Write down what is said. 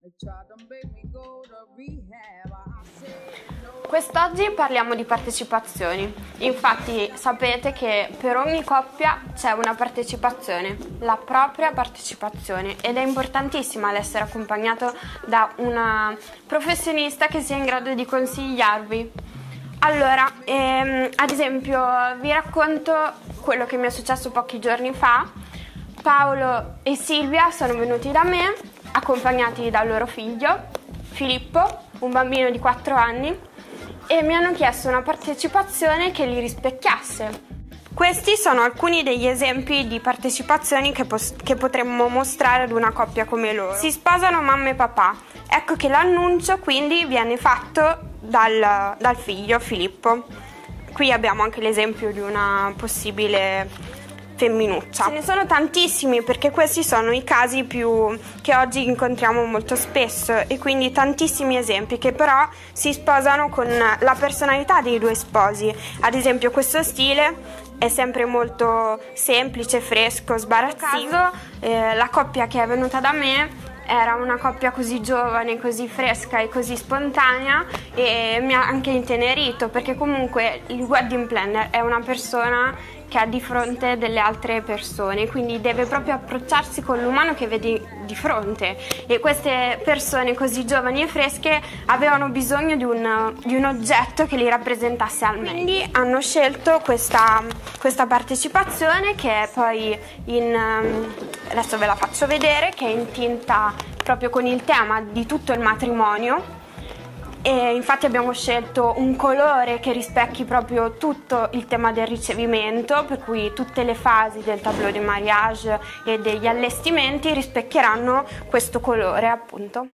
Quest'oggi parliamo di partecipazioni. Infatti sapete che per ogni coppia c'è una partecipazione, la propria partecipazione, ed è importantissima l'essere accompagnato da una professionista che sia in grado di consigliarvi. Allora, ad esempio, vi racconto quello che mi è successo pochi giorni fa. Paolo e Silvia sono venuti da me, accompagnati dal loro figlio, Filippo, un bambino di 4 anni, e mi hanno chiesto una partecipazione che li rispecchiasse. Questi sono alcuni degli esempi di partecipazioni che potremmo mostrare ad una coppia come loro. Si sposano mamma e papà. Ecco che l'annuncio quindi viene fatto dal figlio Filippo. Qui abbiamo anche l'esempio di una possibile femminuccia. Ce ne sono tantissimi, perché questi sono i casi che oggi incontriamo molto spesso, e quindi tantissimi esempi che però si sposano con la personalità dei due sposi. Ad esempio, questo stile è sempre molto semplice, fresco, sbarazzino. La coppia che è venuta da me era una coppia così giovane, così fresca e così spontanea, e mi ha anche intenerito, perché comunque il wedding planner è una persona che ha di fronte delle altre persone, quindi deve proprio approcciarsi con l'umano che vede di fronte, e queste persone così giovani e fresche avevano bisogno di un oggetto che li rappresentasse al meglio. Quindi hanno scelto questa partecipazione, che è poi adesso ve la faccio vedere, che è in tinta proprio con il tema di tutto il matrimonio. E infatti abbiamo scelto un colore che rispecchi proprio tutto il tema del ricevimento, per cui tutte le fasi del tableau de mariage e degli allestimenti rispecchieranno questo colore, appunto.